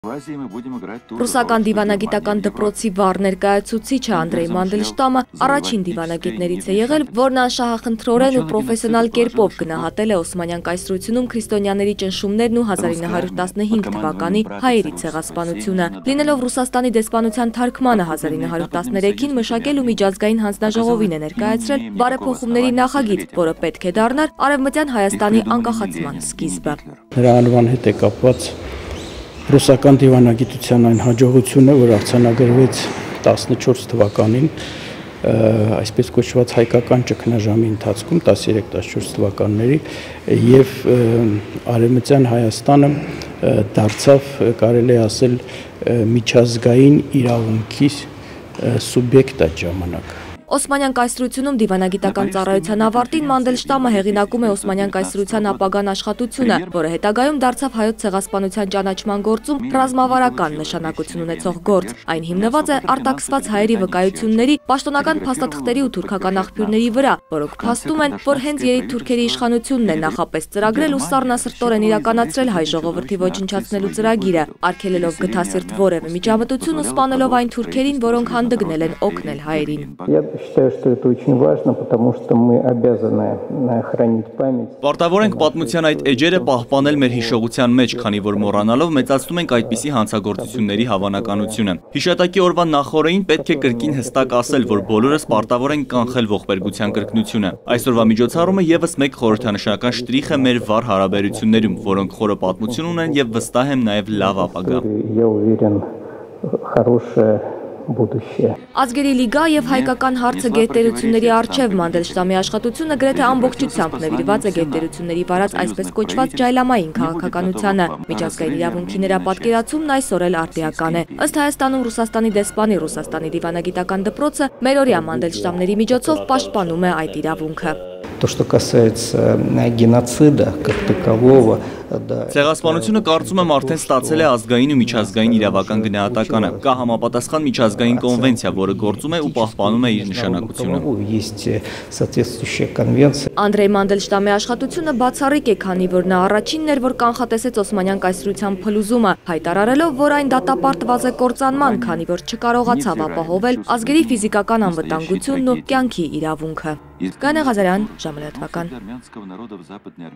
Ռուսական դիվանագիտական դպրոցի վառ ներկայացուցիչը Անդրեյ Մանդելշտամը առաջին դիվանագետներից է եղել, որն անշահախնդրորեն ու պրոֆեսիոնալ կերպով գնահատել է Օսմանյան կայսրությունում քրիստոնյաների ճնշումներն ու 1915 թվականի հայերի ցեղասպանությունը։ Լինելով Ռուսաստանի դեսպանության թարգմանը 1913-ին մշակել ու միջազգային հանձնաժողովին է ներկայացրել բարեփոխումների նախագիծ, որը պետք է դառնար Արևմտյան Հայաստանի անկախացման սկիզբը։ Նրա անվան հետ է կապված ռուսական դիվանագիտության այն հաջողությունը, որ արձանագրվեց 14 թվականին, այսպես կոչված հայկական ճգնաժամի ընթացքում 13-14 թվականների եւ Արևմտյան Հայաստանը դարձավ, կարելի է ասել, միջազգային իրավունքի սուբյեկտ այդ ժամանակ։ Օսմանյան կայսրությունում դիվանագիտական ծառայության ավարտին Մանդելշտամը հեղինակում է Օսմանյան կայսրության ապագան աշխատությունը, որը հետագայում դարձավ հայոց ցեղասպանության ճանաչման գործում ռազմավարական նշանակություն ունեցող գործ։ Այն հիմնված է արտաքսված հայերի վկայությունների, պաշտոնական փաստաթղթերի ու թուրքական աղբյուրների վրա, որոնք փաստում են, որ հենց երիտթուրքերի իշխանությունն է նախապես ծրագրել ու սառնասրտորեն իրականացրել հայ ժողովրդի ոչնչացնելու ծրագիրը, արգելելով գթասիրտ որևէ միջամտություն ու սպանելով այն թուրքերին, որոնք հանդգնել են օգնել հայերին։ Считаю, что это очень важно, потому что мы обязаны хранить память. Պարտավոր ենք պատմության այդ էջերը պահպանել մեր հիշողության մեջ, քանի որ մոռանալով մեծացնում ենք այդպիսի հանցագործությունների հավանականությունը։ Հիշատակի օրվա նախօրեին պետք է կրկին հստակ ասել, որ բոլորս պարտավոր ենք կանխել ողբերգության կրկնությունը։ Այսօրվա միջոցառումը եւս մեկ խորհրդանշական շտրիխ է մեր վառ հարաբերություններում, որոնք խորը պատմություն ունեն եւ վստահ եմ նաեւ լավ ապագա։ Я уверен, хорошее будущее. Ազգերի լիգա եւ հայկական հարցը գերտերությունների արչեւ Մանդելշտամի աշխատությունը գրեթե ամբողջությամբ նվիրված է գերտերությունների վարած այսպես կոչված ջայլամային քաղաքականությանը։ Միջազգային իրավունքի նրա պատկերացումն այսօր էլ արդիական է։ Ըստ Հայաստանում Ռուսաստանի դեսպանի Ռուսաստանի դիվանագիտական դպրոցը մերօրյա Մանդելշտամների միջոցով պաշտպանում է այդ իրավունքը։ То, что касается геноцида как такового, Ցեղասպանությունը կարծում եմ արդեն ստացել է ազգային ու միջազգային իրավական գնահատականը։ Կա համապատասխան միջազգային կոնվենցիա, որը գործում է ու պահպանում է իր նշանակությունը։ Անդրեյ Մանդելշտամի աշխատությունը բացառիկ է, քանի որ նա առաջինն էր, որ կանխատեսեց Օսմանյան կայսրության փլուզումը, հայտարարելով, որ այն դատապարտված է կործանման, քանի որ չկարողացավ ապահովել ազգերի ֆիզիկական անվտանգությունն ու կյանքի իրավունքը։ Գաներ Ղազարյան, ժամը լրատվական։